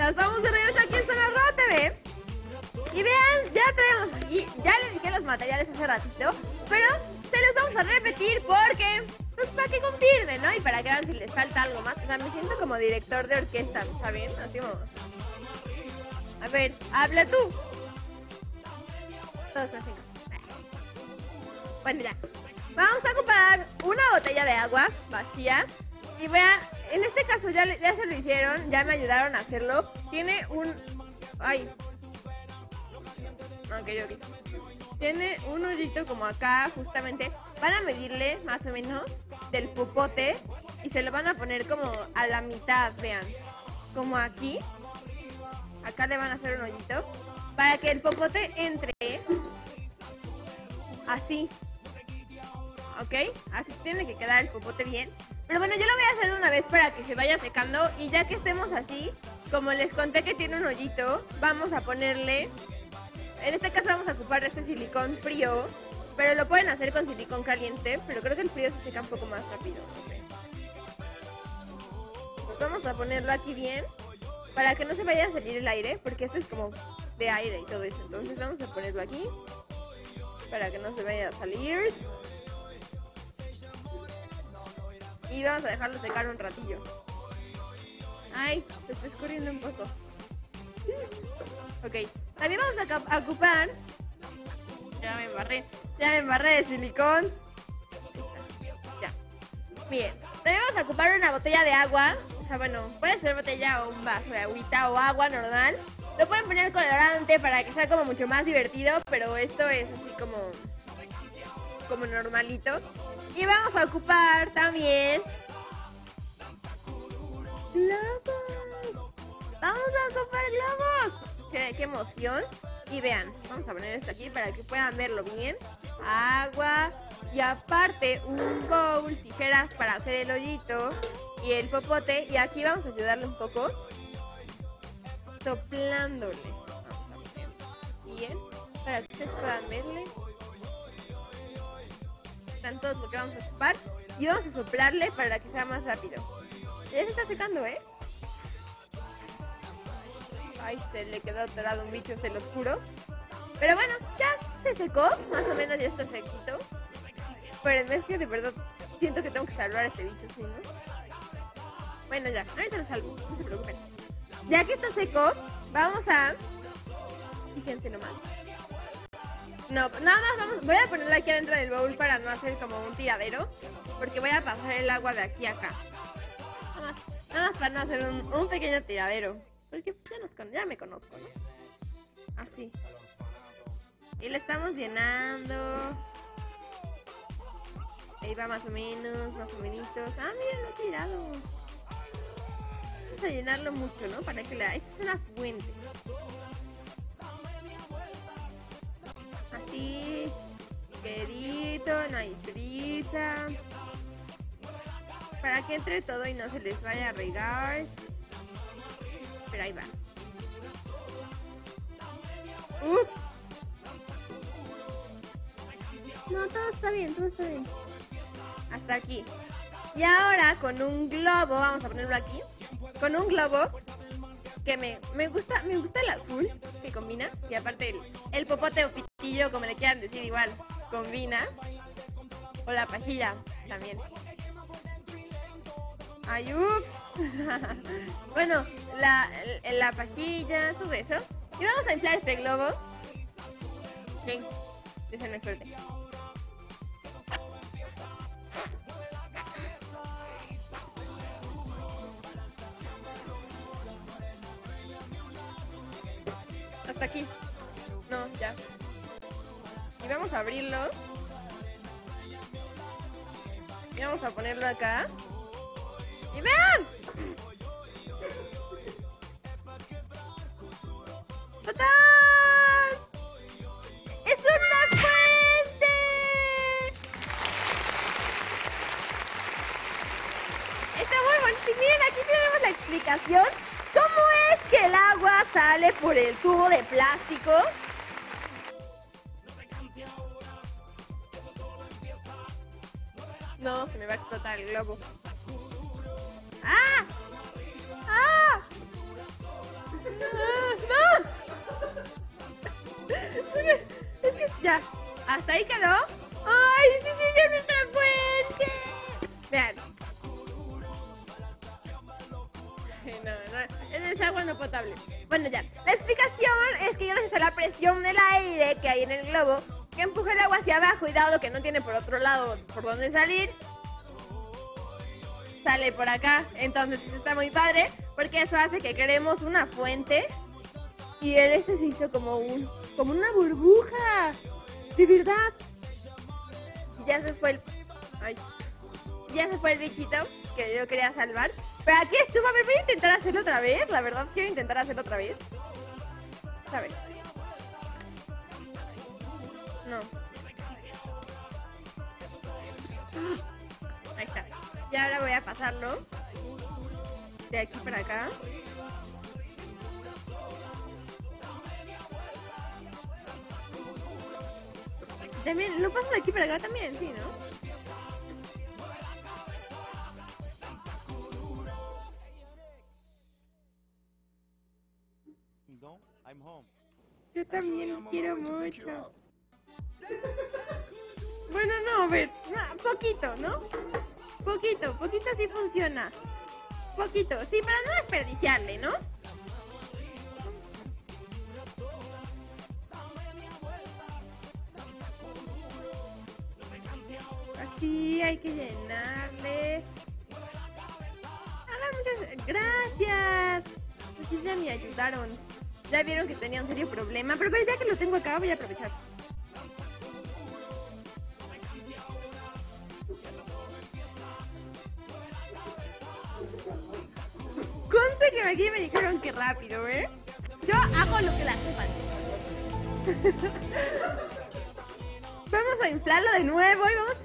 Nos vamos de regreso aquí en Zona Roa TV. Y vean, ya traemos, y ya les dije los materiales hace ratito, pero se los vamos a repetir porque, pues para que confirmen, ¿no? Y para que vean si les falta algo más. O sea, me siento como director de orquesta, ¿saben? Así como... A ver, habla tú. Todos me hacen caso. Bueno, mira, vamos a ocupar una botella de agua vacía. Y vean, en este caso ya se lo hicieron, ya me ayudaron a hacerlo. Tiene un... Ay. Ok. Tiene un hoyito como acá, justamente. Van a medirle, más o menos, del popote. Y se lo van a poner como a la mitad, vean. Como aquí. Acá le van a hacer un hoyito. Para que el popote entre así. ¿Ok? Así tiene que quedar el popote bien. Pero bueno, yo lo voy a hacer de una vez para que se vaya secando. Y ya que estemos así, como les conté que tiene un hoyito, vamos a ponerle... En este caso vamos a ocupar este silicón frío. Pero lo pueden hacer con silicón caliente. Pero creo que el frío se seca un poco más rápido. No sé. Pues vamos a ponerlo aquí bien. Para que no se vaya a salir el aire. Porque esto es como de aire y todo eso. Entonces vamos a ponerlo aquí. Para que no se vaya a salir. Y vamos a dejarlo secar un ratillo. Ay, se está escurriendo un poco. Ok, también vamos a ocupar... Ya me embarré de silicón. Ya. Bien, también vamos a ocupar una botella de agua. O sea, bueno, puede ser botella o un vaso de agüita o agua normal. Lo pueden poner colorante para que sea como mucho más divertido. Pero esto es así como normalito. Y vamos a ocupar también globos. Vamos a ocupar globos. Qué emoción. Y vean, vamos a poner esto aquí para que puedan verlo bien. Agua. Y aparte un bowl, tijeras para hacer el hoyito. Y el popote. Y aquí vamos a ayudarle un poco. Soplándole. Vamos a poner bien. Para que ustedes puedan verle. Están todos lo que vamos a ocupar. Y vamos a soplarle para que sea más rápido. Ya se está secando, ¿eh? Ay, se le quedó atorado un bicho, se los juro. Pero bueno, ya se secó. Más o menos ya está sequito. Pero es que de verdad siento que tengo que salvar a este bicho, ¿sí, no? Bueno, ya, ahorita lo salvo, no se preocupen. Ya que está seco, vamos a... Fíjense nomás. No, nada más voy a ponerlo aquí adentro del bowl para no hacer como un tiradero. Porque voy a pasar el agua de aquí a acá. Nada más para no hacer un pequeño tiradero. Porque ya me conozco, ¿no? Así. Y le estamos llenando. Ahí va más o menos, más o menos. Ah, miren, lo he tirado. Vamos a llenarlo mucho, ¿no? Para que esta es una fuente. Así, querido, no hay prisa. Para que entre todo y no se les vaya a regar. Pero ahí va. No, todo está bien, todo está bien. Hasta aquí. Y ahora con un globo, vamos a ponerlo aquí. Con un globo que me gusta el azul que combina. Y aparte el popote o pitillo, como le quieran decir, igual combina. O la pajilla también. Ay, bueno, la pajilla, todo eso. Y vamos a inflar este globo. Bien, déjenme fuerte. Hasta aquí. No, ya. Y vamos a abrirlo. Y vamos a ponerlo acá. ¡Y vean! ¡Tatán! ¡Es una fuente! Está muy bonito. Y miren, aquí tenemos la explicación. ¿Cómo es que el agua sale por el tubo de plástico? No, se me va a explotar el globo. ¡Ah! ¡Ah! Ya, hasta ahí quedó. ¡Ay, sí sigue nuestra fuente! Vean. No, es agua no potable. Bueno, ya. La explicación es que gracias a la presión del aire que hay en el globo, que empuja el agua hacia abajo y dado que no tiene por otro lado por dónde salir, sale por acá. Entonces está muy padre porque eso hace que creemos una fuente y se hizo como una burbuja. De verdad. Y ya se fue el bichito que yo quería salvar. Pero aquí estuvo. A ver, voy a intentar hacerlo otra vez. La verdad, quiero intentar hacerlo otra vez. ¿Sabes? No. Ahí está. Y ahora voy a pasarlo de aquí para acá. También, lo paso de aquí para acá también, sí, ¿no? Yo también quiero mucho. Bueno, no, a ver, poquito, ¿no? Poquito sí funciona. Poquito, sí, para no desperdiciarle, ¿no? Así hay que llenarle. Muchas gracias. Pues ya me ayudaron. Ya vieron que tenía un serio problema, pero ya que lo tengo acá voy a aprovechar. Conste que aquí me dijeron que rápido, ¿eh? Yo hago lo que la jefa dice. Vamos a inflarlo de nuevo y vamos.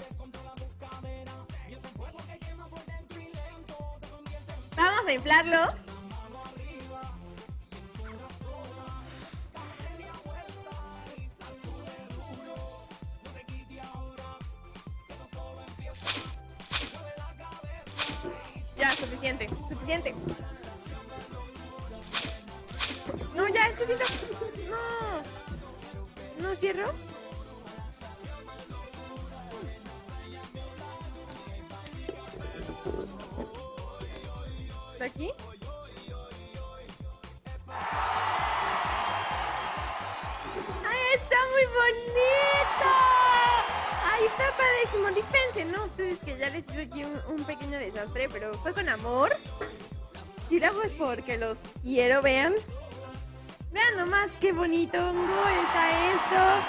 Vamos a inflarlo. Ya, suficiente. No, ya, es que siento... No cierro. ¿Está aquí? ¡Ay, está muy bonito! ¡Ay, está padrísimo! Dispensen, ¿no? Ustedes que ya les hice aquí un pequeño desastre, pero fue con amor. Si lo hago es porque los quiero, vean. Vean nomás qué bonito hongo está esto.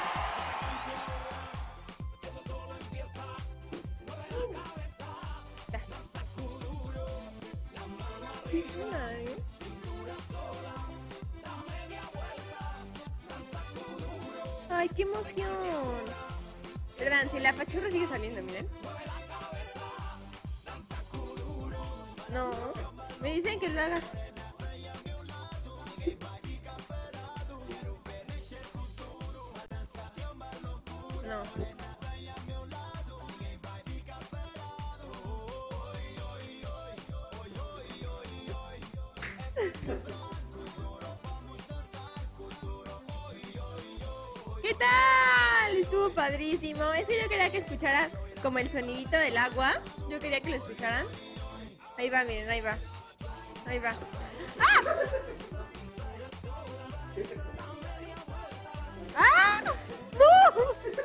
¡Ay, qué emoción! Pero vean, si la apachurra sigue saliendo, miren. No, me dicen que lo haga. No. ¿Qué tal? Estuvo padrísimo. Es que yo quería que escucharan como el sonidito del agua. Yo quería que lo escucharan. Ahí va, miren, ahí va. Ahí va. ¡Ah! ¡Ah! ¡No!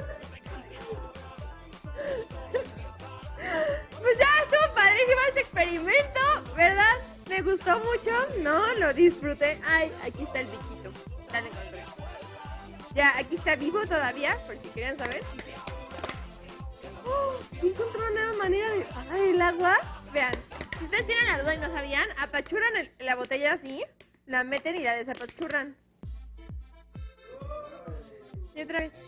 Pues ya estuvo padrísimo este experimento, ¿verdad? Me gustó mucho, ¿no? Lo disfruté. Ay, aquí está el bichito. Ya lo encontré. Ya, aquí está vivo todavía, por si querían saber. ¡Oh! Encontré una nueva manera de apagar el agua. Vean, si ustedes tienen la duda y no sabían, apachurran la botella así, la meten y la desapachurran. Y otra vez.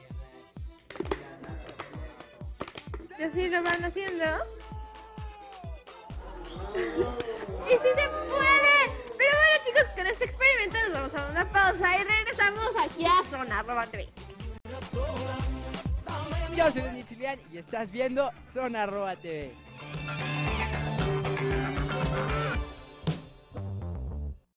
Y así lo van haciendo. ¡Y sí se puede! Pero bueno, chicos, con este experimento nos vamos a una pausa y regresamos aquí a Zona@TV. Yo soy Dani Chilian y estás viendo Zona@TV.